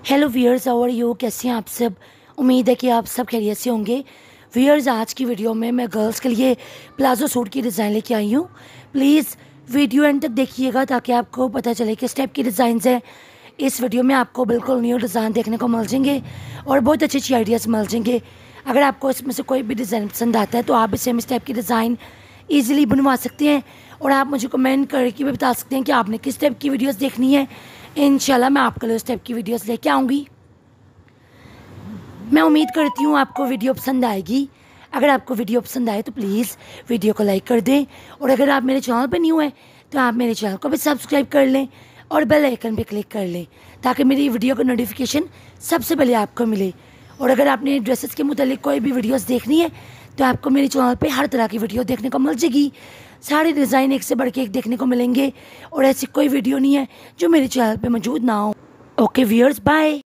Hello viewers, और you कैसे हैं आप सब। उम्मीद है कि आप सब खैरियत से होंगे। व्यूअर्स, आज की वीडियो में मैं गर्ल्स के लिए प्लाजो सूट की डिज़ाइन लेके आई हूँ। प्लीज़ वीडियो एंड तक देखिएगा ताकि आपको पता चले किस टाइप की डिज़ाइंस हैं। इस वीडियो में आपको बिल्कुल न्यू डिज़ाइन देखने को मिल जाएंगे और बहुत अच्छी अच्छी आइडियाज़ मिल जाएंगे। अगर आपको इसमें से कोई भी डिज़ाइन पसंद आता है तो आप इसे इस टाइप की डिज़ाइन ईजिली बनवा सकते हैं और आप मुझे कमेंट करके भी बता सकते हैं कि आपने किस टाइप की वीडियोस देखनी है। इंशाल्लाह मैं आपके लिए उस टाइप की वीडियोस लेके आऊँगी। मैं उम्मीद करती हूँ आपको वीडियो पसंद आएगी। अगर आपको वीडियो पसंद आए तो प्लीज़ वीडियो को लाइक कर दें और अगर आप मेरे चैनल पर न्यू हैं तो आप मेरे चैनल को भी सब्सक्राइब कर लें और बेल आइकन पे क्लिक कर लें ताकि मेरी वीडियो का नोटिफिकेशन सबसे पहले आपको मिले। और अगर आपने ड्रेसेस के मुतालिक कोई भी वीडियोस देखनी है तो आपको मेरे चैनल पे हर तरह की वीडियो देखने को मिल जाएगी। सारे डिज़ाइन एक से बढ़ के एक देखने को मिलेंगे और ऐसी कोई वीडियो नहीं है जो मेरे चैनल पे मौजूद ना हो। Okay viewers, bye.